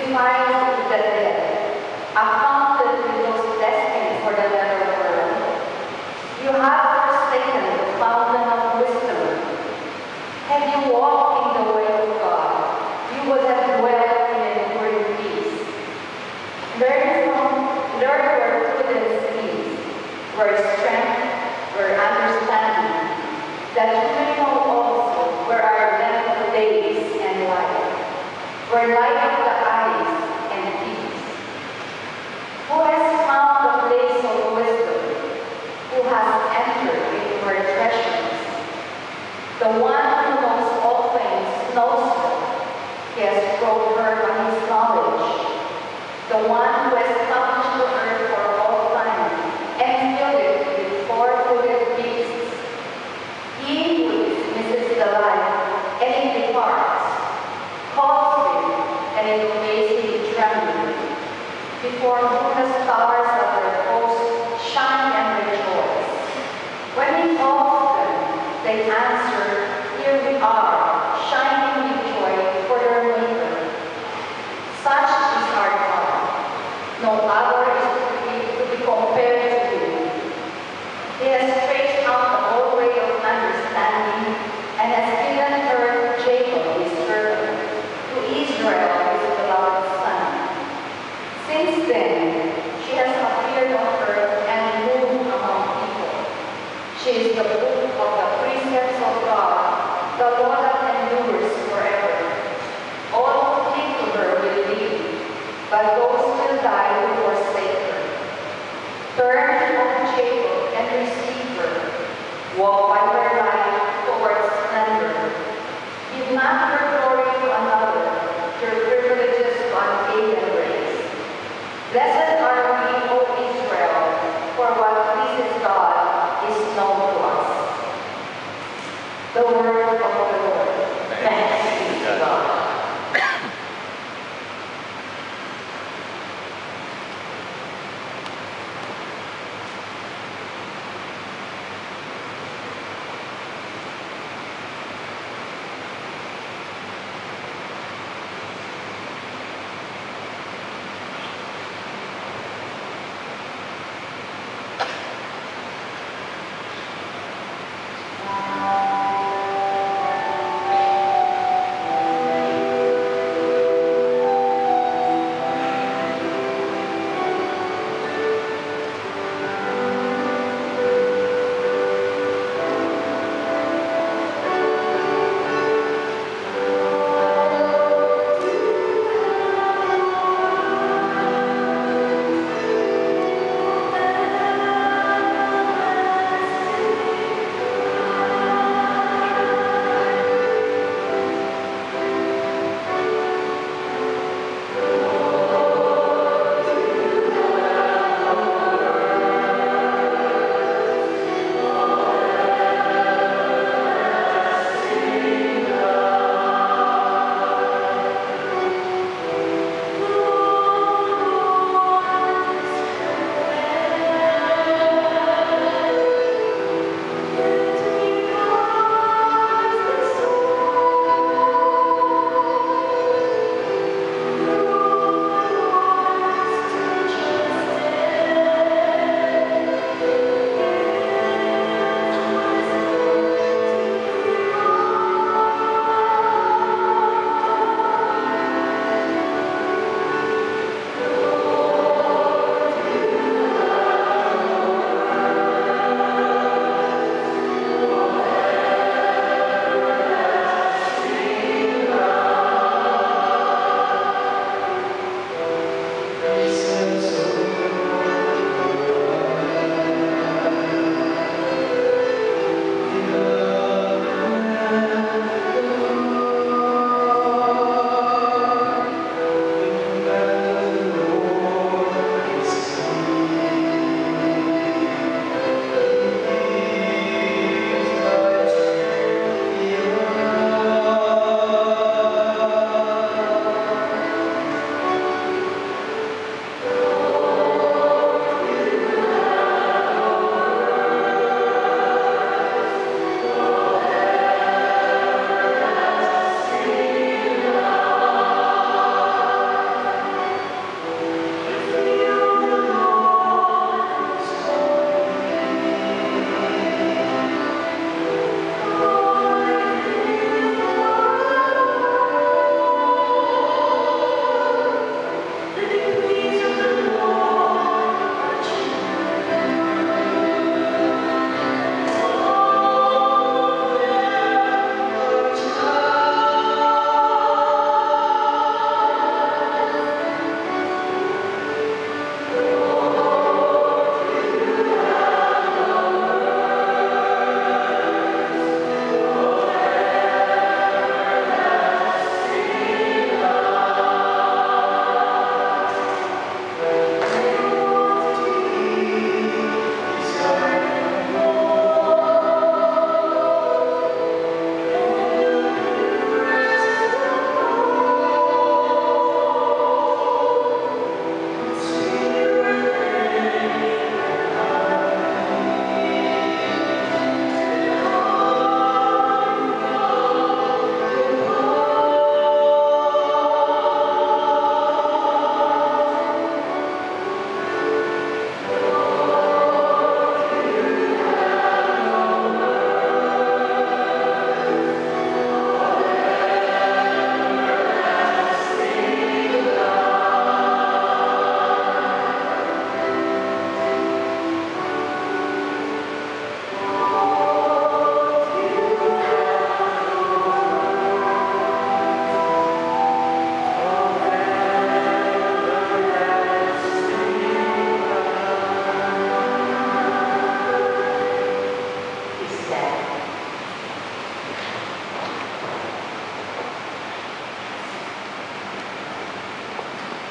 defiled with the dead, accounted with those destined for the nether world. You have forsaken the fountain of wisdom. Had you walked in the way of God, you would have dwelt in enduring peace. Learn where prudence is, where strength, where understanding, that you may know also where are length of days and life, where light of the eyes and peace. Who has found the place of wisdom? Who has entered into her treasures? The one who knows all things knows her. He has probed her by his knowledge. The one who established the earth for all time and filled it with four-footed beasts. He who dismisses the light and it departs, calls him and it obeys him trembling, before whom the stars of their hosts shine and rejoice. When he calls them, they answer, "Here we are," shining with joy for their Maker. Such is our God. No other is to be compared to him. He has traced out the whole way of understanding and has given her Jacob his servant, to Israel his beloved son. Since then, she has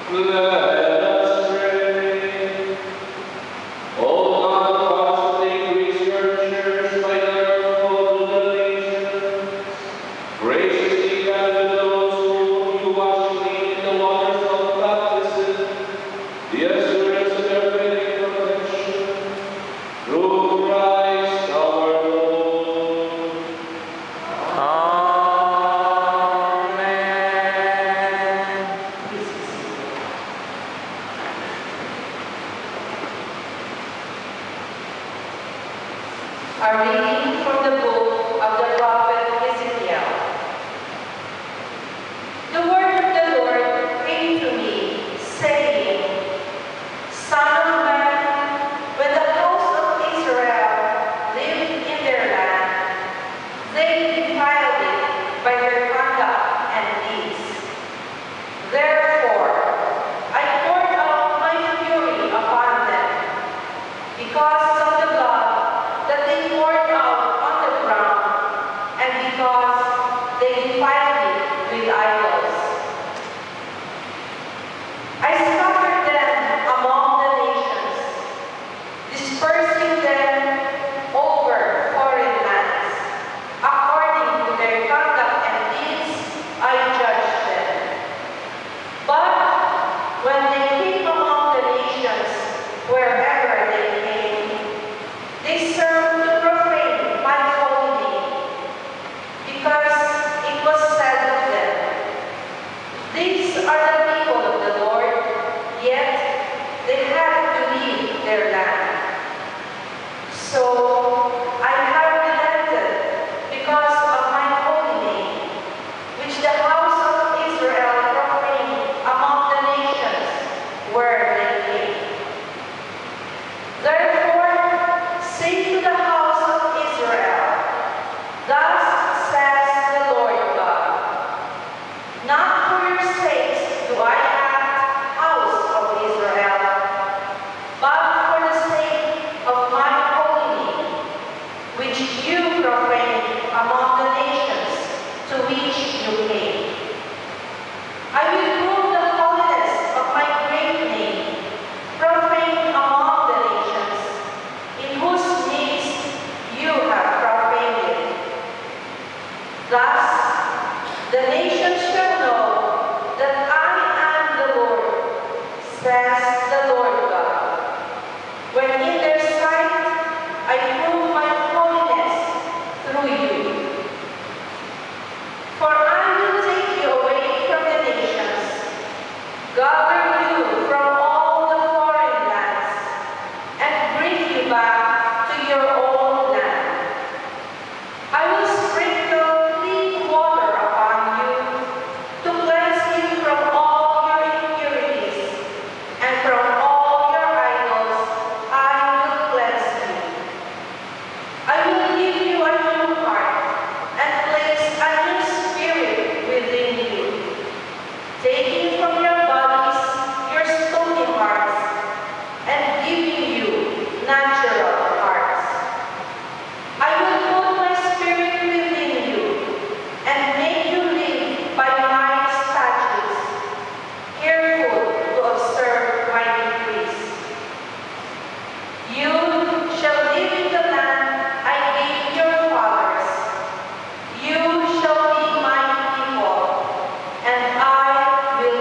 Let us pray. O God, constantly increase your church by your nations. Graciously gather those whom you wash clean in the waters of baptism, the assurance of their fitting protection. Through Christ our Lord. A reading from the book of the prophet Ezekiel. The word of the Lord came to me, saying, Son of man, when the house of Israel lived in their land, they defiled it by their conduct and deeds. Therefore, I poured out my fury upon them, because of the blood that they poured out on the ground, and because they defiled it with idols. I scattered them among the nations, dispersing them over foreign lands. According to their conduct and deeds, I judged them. But when they came among the nations, wherever they came, they served to profane my holy name, because it was said of them, These are the people of the Lord, yet they had to leave their land. So I have relented because of my holy name, which the house of Israel profaned among the nations where they came. Therefore, say to the house of Israel, Thus says the Lord God, Not for your sakes do I act, house of Israel, but for the sake of my holy name, which you profaned among the nations to which you came. I will prove the holiness of my great name, profaned among the nations, in whose midst you have profaned it. Thus, the nations shall know that I am the Lord, says the Lord God, when in their sight I prove my holiness through you. For I will take you away from the nations, gather you from all the foreign lands, and bring you back to your own land. I will sprinkle clean water upon you to cleanse you from all your impurities, and from all your idols I will cleanse you. I will give you a new heart and place a new spirit within you, taking from your bodies your stony hearts and giving you natural hearts. I will put my spirit within you and make you live by my statutes, careful to observe my decrees. You shall live in the land I gave your fathers. You shall be my people, and I will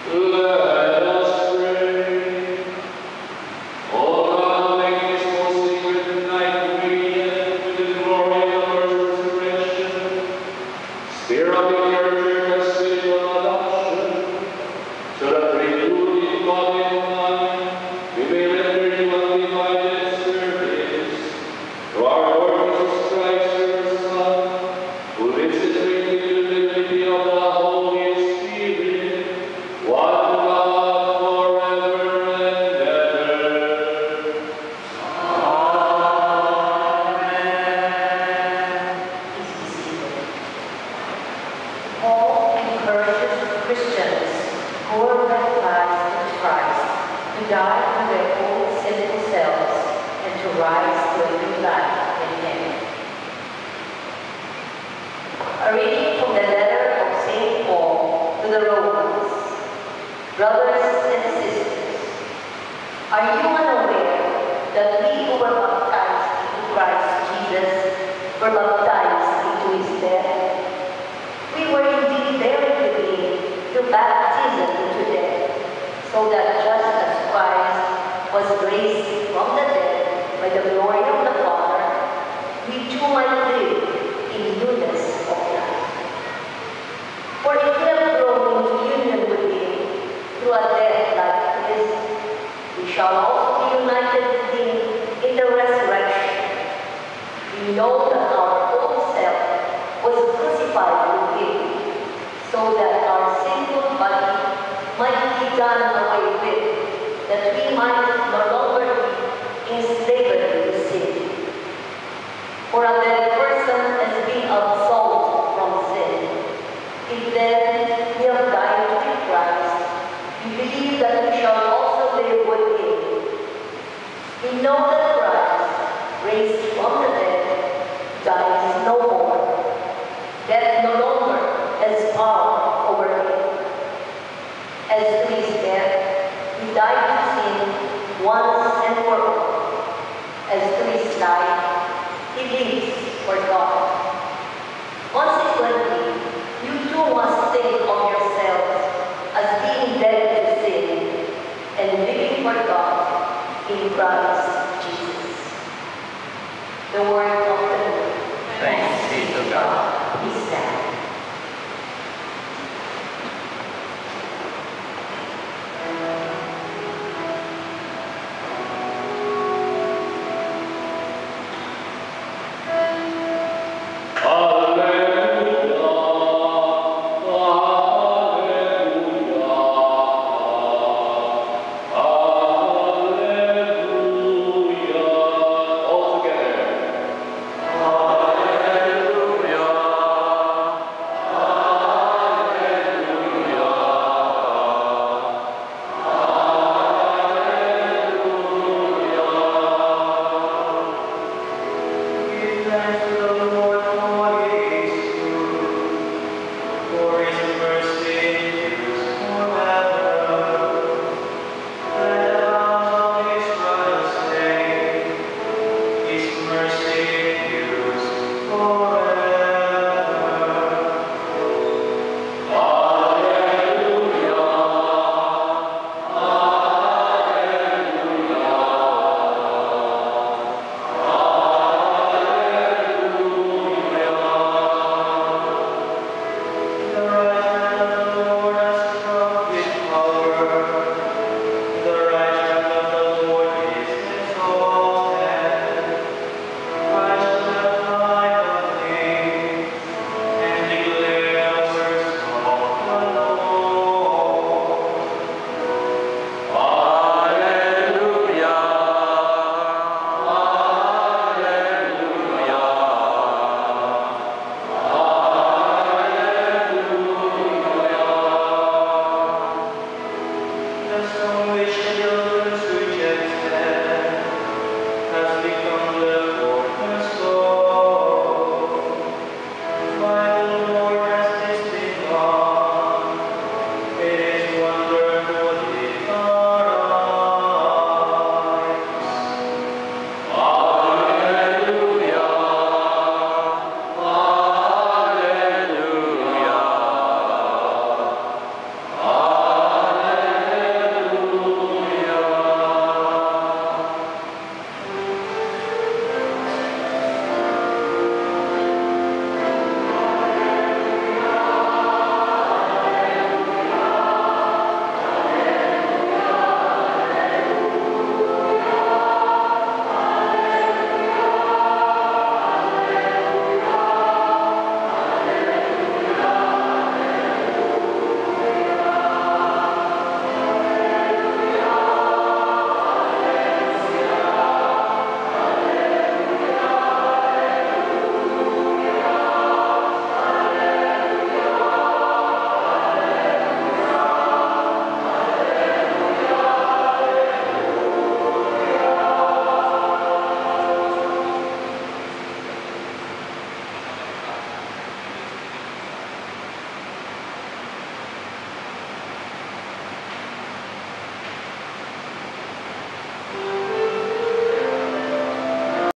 Let us pray. O God, make this most sacred night radiant with the glory of our resurrection. Stir up in your church a spiritual adoption, so that renewed in body and mind, we may render you undivided service. Through our Lord Jesus Christ, your Son, who lives and reigns with you in the unity of the Holy Spirit, one God forever and ever. Paul encourages Christians who are baptized in Christ to die to their old sinful selves and to rise to a new life in Him. A reading from the letter of St. Paul to the Romans. Brothers and sisters, are you unaware that we who were baptized into Christ Jesus were baptized into His death? We were indeed buried with Him through baptism into death, so that just as Christ was raised from the dead by the glory of the Father, we too might live in newness of life. For if we have grown into union with Him through a death like His, we shall also be united with Him in the resurrection. We know that our old self was crucified with Him, so that our sinful body might be done away with, that we might no longer be in slavery to sin. For a dead person has been absolved from sin. If then we have died with Christ, we believe that we shall also live with Him. We know that Christ, raised from the dead, dies no more. Death no longer has power over Him. As to His death, He died to sin once and for all. As to His life, He lives for God. Consequently, you too must think of yourselves as being dead to sin and living for God in Christ.